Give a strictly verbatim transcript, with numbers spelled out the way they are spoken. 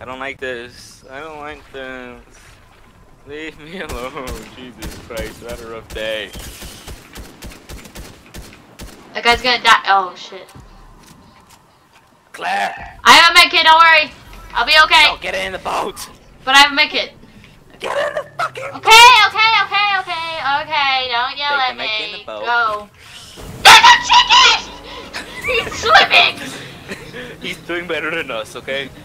I don't like this. I don't like this. Leave me alone. Jesus Christ, I had a rough day. That guy's gonna die. Oh shit. Claire! I have a med kit, don't worry. I'll be okay. No, get in the boat! But I have a med kit. Get in the fucking boat! Okay, okay, okay, okay, okay. Don't yell Take at the med kit in me. the boat. Go. There's a chicken! He's slipping! He's doing better than us, okay?